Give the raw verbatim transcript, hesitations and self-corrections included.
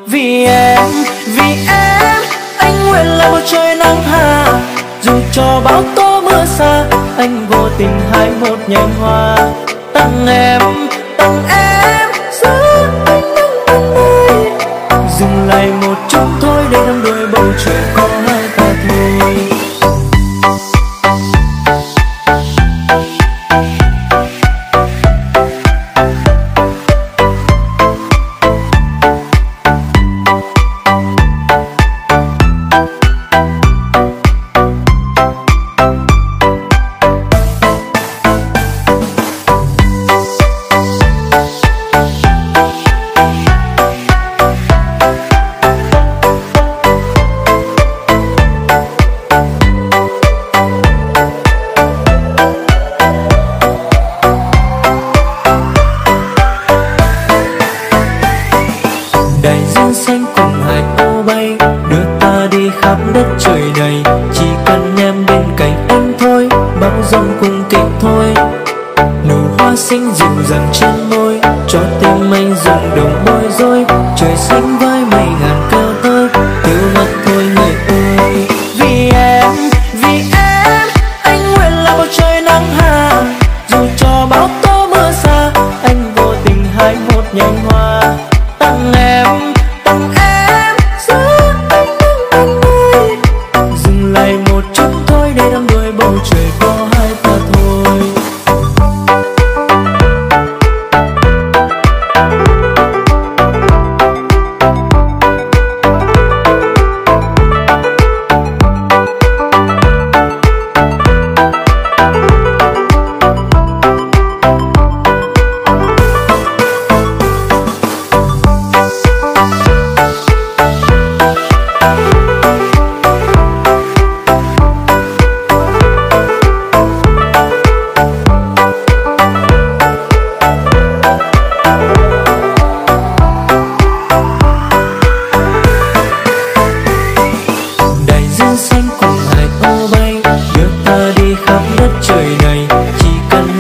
Vì em, vì em, anh nguyện là bầu trời nắng hà. Dù cho bão tố mưa xa, anh vô tình hái một nhành hoa. Tặng em, tặng em, giữa anh nắng ban mai. Dừng lại một chút thôi để đắm đuôi bầu trời có hai ta thôi. Xinh dịu dàng trên môi, cho tim anh rung động bối rối. Trời xanh với mây ngàn cao tới, yêu mất thôi người ơi. Vì em, vì em, anh nguyện là bầu trời nắng hà. Dù cho bão tố mưa xa, anh vô tình hái một nhành hoa. Tặng em, tặng em, giữa anh nắng ban mai. Dừng lại một chút thôi để đắm đuôi bầu trời có hai ta thôi. Xanh cùng hải âu bay, đưa ta đi khắp đất trời này. Chỉ cần